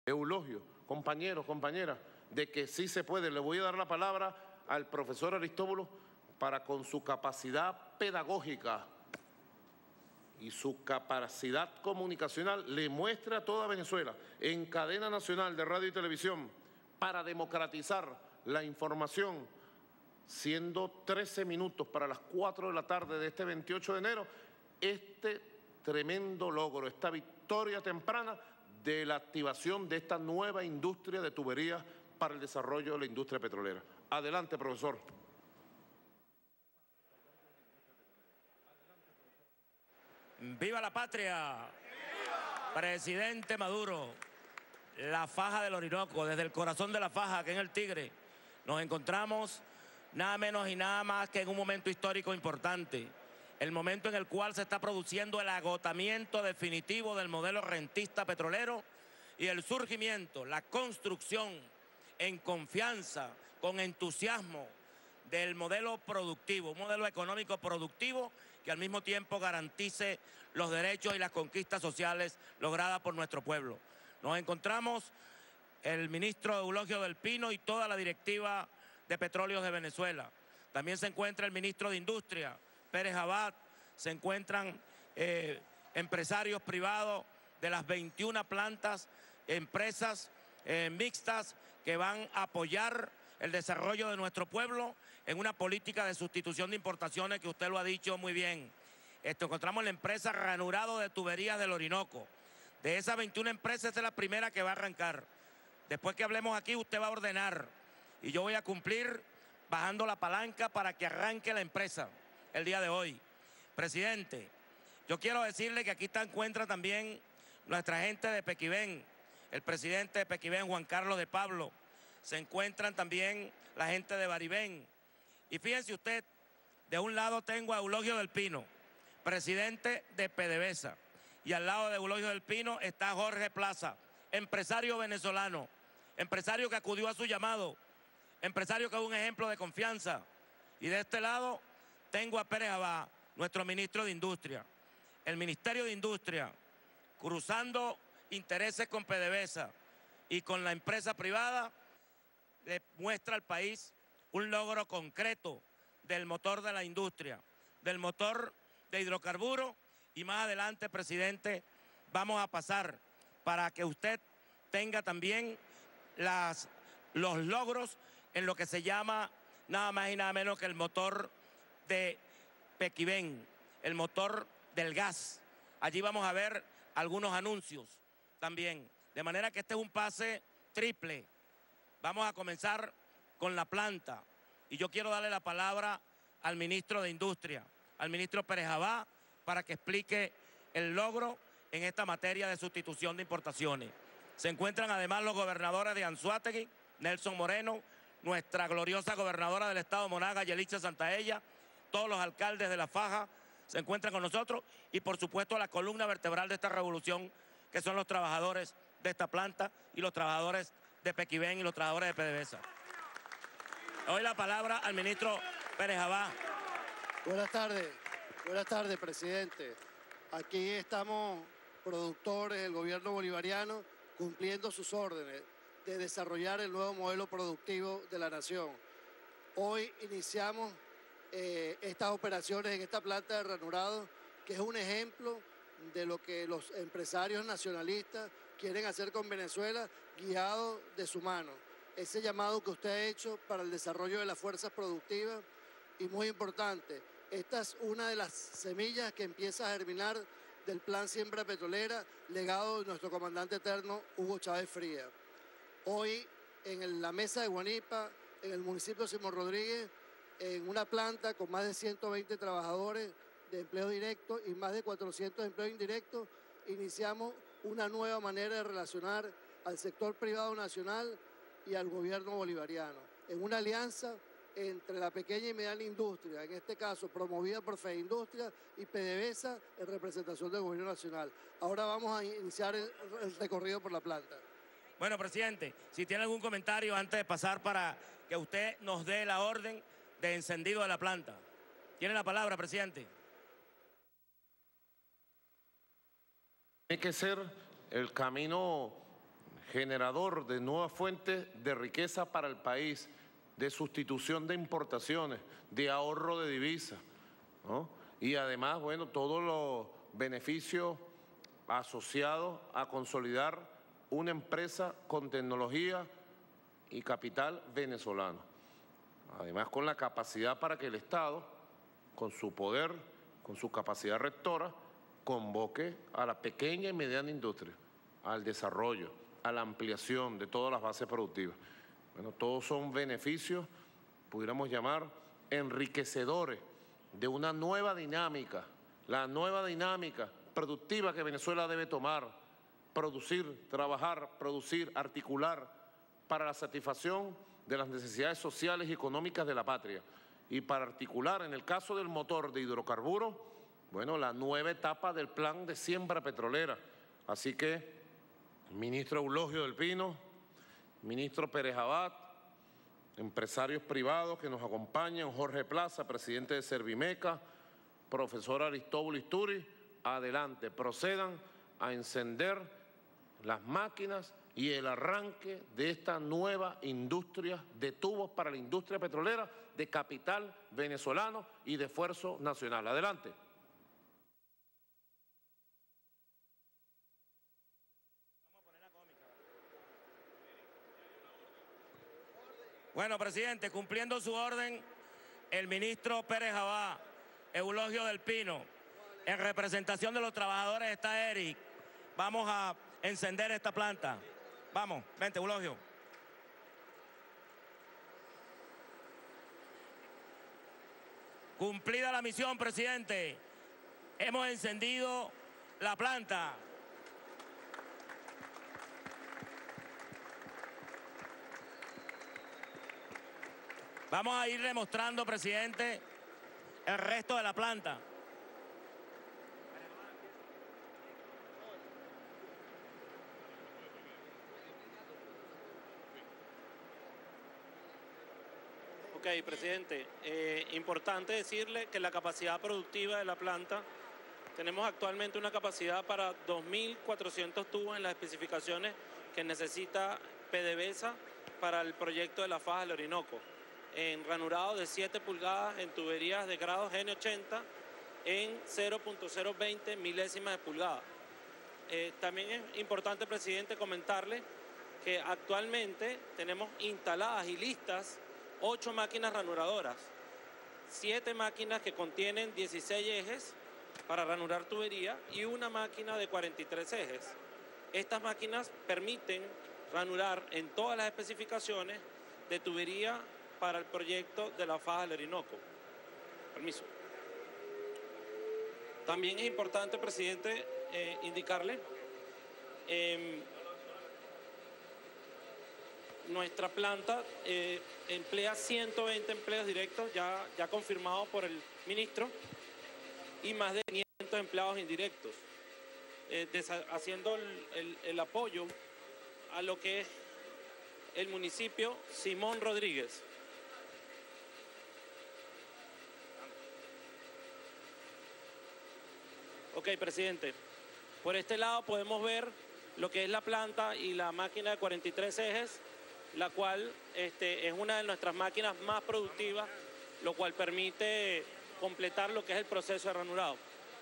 Eulogio, compañeros, compañeras, de que sí se puede. Le voy a dar la palabra al profesor Aristóbulo para, con su capacidad pedagógica y su capacidad comunicacional, le muestre a toda Venezuela, en cadena nacional de radio y televisión, para democratizar la información, siendo 13 minutos para las 4 de la tarde de este 28 de enero, este tremendo logro, esta victoria temprana de la activación de esta nueva industria de tuberías para el desarrollo de la industria petrolera. Adelante, profesor. ¡Viva la patria! ¡Viva! Presidente Maduro, la faja del Orinoco, desde el corazón de la faja, que en el Tigre, nos encontramos nada menos y nada más que en un momento histórico importante, el momento en el cual se está produciendo el agotamiento definitivo del modelo rentista petrolero y el surgimiento, la construcción en confianza, con entusiasmo, del modelo productivo, un modelo económico productivo que al mismo tiempo garantice los derechos y las conquistas sociales logradas por nuestro pueblo. Nos encontramos el ministro Eulogio del Pino y toda la directiva de Petróleos de Venezuela. También se encuentra el ministro de Industria, Pérez Abad, se encuentran empresarios privados de las 21 plantas, empresas mixtas que van a apoyar el desarrollo de nuestro pueblo en una política de sustitución de importaciones que usted lo ha dicho muy bien. Encontramos la empresa Ranurado de Tuberías del Orinoco. De esas 21 empresas, esta es la primera que va a arrancar. Después que hablemos aquí, usted va a ordenar y yo voy a cumplir bajando la palanca para que arranque la empresa el día de hoy. Presidente, yo quiero decirle que aquí se encuentra también nuestra gente de Pequibén, el presidente de Pequibén, Juan Carlos de Pablo. Se encuentran también la gente de Baribén. Y fíjense usted, de un lado tengo a Eulogio del Pino, presidente de PDVSA, y al lado de Eulogio del Pino está Jorge Plaza, empresario venezolano, empresario que acudió a su llamado, empresario que es un ejemplo de confianza. Y de este lado tengo a Pérez Abad, nuestro ministro de Industria. El Ministerio de Industria, cruzando intereses con PDVSA y con la empresa privada, le muestra al país un logro concreto del motor de la industria, del motor de hidrocarburos, y más adelante, presidente, vamos a pasar para que usted tenga también los logros en lo que se llama nada más y nada menos que el motor de Pequibén, el motor del gas. Allí vamos a ver algunos anuncios también, de manera que este es un pase triple. Vamos a comenzar con la planta y yo quiero darle la palabra al ministro de Industria, al ministro Pérez Abad, para que explique el logro en esta materia de sustitución de importaciones. Se encuentran además los gobernadores de Anzoátegui, Nelson Moreno, nuestra gloriosa gobernadora del estado de Monagas, Yelitza Santaella, todos los alcaldes de La Faja se encuentran con nosotros y por supuesto la columna vertebral de esta revolución, que son los trabajadores de esta planta y los trabajadores de Pequibén y los trabajadores de PDVSA. Doy la palabra al ministro Pérez Abad. Buenas tardes, presidente. Aquí estamos productores del gobierno bolivariano cumpliendo sus órdenes de desarrollar el nuevo modelo productivo de la nación. Hoy iniciamos estas operaciones en esta planta de ranurado, que es un ejemplo de lo que los empresarios nacionalistas quieren hacer con Venezuela, guiado de su mano. Ese llamado que usted ha hecho para el desarrollo de las fuerzas productivas, y muy importante, esta es una de las semillas que empieza a germinar del Plan Siembra Petrolera, legado de nuestro comandante eterno Hugo Chávez Frías. Hoy, en la mesa de Guanipa, en el municipio de Simón Rodríguez, en una planta con más de 120 trabajadores de empleo directo y más de 400 de empleo indirecto, iniciamos una nueva manera de relacionar al sector privado nacional y al gobierno bolivariano, en una alianza entre la pequeña y mediana industria, en este caso promovida por FEIndustria y PDVSA en representación del gobierno nacional. Ahora vamos a iniciar el recorrido por la planta. Bueno, presidente, si tiene algún comentario antes de pasar para que usted nos dé la orden de encendido de la planta. Tiene la palabra, presidente. Tiene que ser el camino generador de nuevas fuentes de riqueza para el país, de sustitución de importaciones, de ahorro de divisas, ¿no? Y además, bueno, todos los beneficios asociados a consolidar una empresa con tecnología y capital venezolano. Además, con la capacidad para que el Estado, con su poder, con su capacidad rectora, convoque a la pequeña y mediana industria, al desarrollo, a la ampliación de todas las bases productivas. Bueno, todos son beneficios, pudiéramos llamar, enriquecedores de una nueva dinámica, la nueva dinámica productiva que Venezuela debe tomar, producir, trabajar, producir, articular para la satisfacción de las necesidades sociales y económicas de la patria y para articular, en el caso del motor de hidrocarburos, bueno, la nueva etapa del plan de siembra petrolera. Así que, ministro Eulogio del Pino, ministro Pérez Abad, empresarios privados que nos acompañan, Jorge Plaza, presidente de Servimeca, profesor Aristóbulo Isturi, adelante, procedan a encender las máquinas y el arranque de esta nueva industria de tubos para la industria petrolera de capital venezolano y de esfuerzo nacional. Adelante. Bueno, presidente, cumpliendo su orden, el ministro Pérez Abad, Eulogio del Pino, en representación de los trabajadores está Eric. Vamos a encender esta planta. Vamos, vente, Eulogio. Cumplida la misión, presidente. Hemos encendido la planta. Vamos a irle mostrando, presidente, el resto de la planta. Ok, presidente. Importante decirle que la capacidad productiva de la planta, tenemos actualmente una capacidad para 2.400 tubos en las especificaciones que necesita PDVSA para el proyecto de la faja del Orinoco, en ranurado de 7 pulgadas en tuberías de grado N80 en 0.020 milésimas de pulgada. También es importante, presidente, comentarle que actualmente tenemos instaladas y listas 8 máquinas ranuradoras, 7 máquinas que contienen 16 ejes para ranurar tubería y una máquina de 43 ejes. Estas máquinas permiten ranurar en todas las especificaciones de tubería para el proyecto de la faja del Orinoco. Permiso. También es importante, presidente, indicarle, nuestra planta emplea 120 empleos directos, ya confirmado por el ministro, y más de 500 empleados indirectos, haciendo el apoyo a lo que es el municipio Simón Rodríguez. Ok, presidente. Por este lado podemos ver lo que es la planta y la máquina de 43 ejes, la cual es una de nuestras máquinas más productivas, lo cual permite completar lo que es el proceso de ranurado.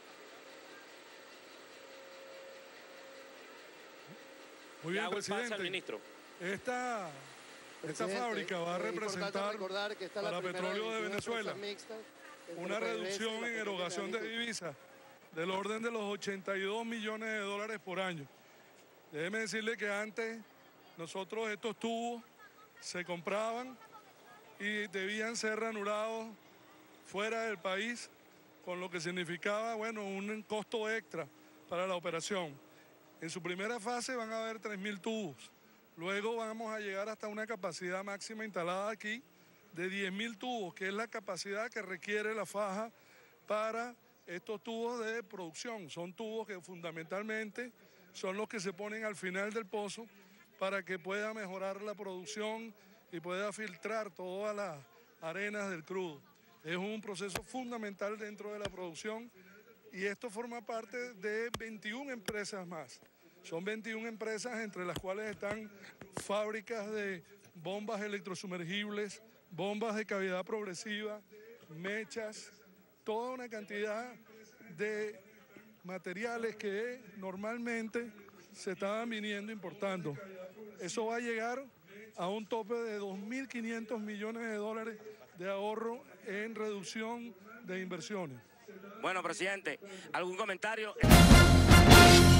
Muy bien, presidente. Al ministro. Esta fábrica va a representar para Petróleo de Venezuela una reducción en erogación de divisas del orden de los 82 millones de dólares por año. Déjeme decirle que antes nosotros estos tubos se compraban y debían ser ranurados fuera del país, con lo que significaba, bueno, un costo extra para la operación. En su primera fase van a haber 3.000 tubos. Luego vamos a llegar hasta una capacidad máxima instalada aquí de 10.000 tubos, que es la capacidad que requiere la faja para estos tubos de producción. Son tubos que fundamentalmente son los que se ponen al final del pozo para que pueda mejorar la producción y pueda filtrar todas las arenas del crudo. Es un proceso fundamental dentro de la producción y esto forma parte de 21 empresas más. Son 21 empresas, entre las cuales están fábricas de bombas electrosumergibles, bombas de cavidad progresiva, mechas, toda una cantidad de materiales que normalmente se estaban viniendo importando. Eso va a llegar a un tope de 2.500 millones de dólares de ahorro en reducción de inversiones. Bueno, presidente, ¿algún comentario?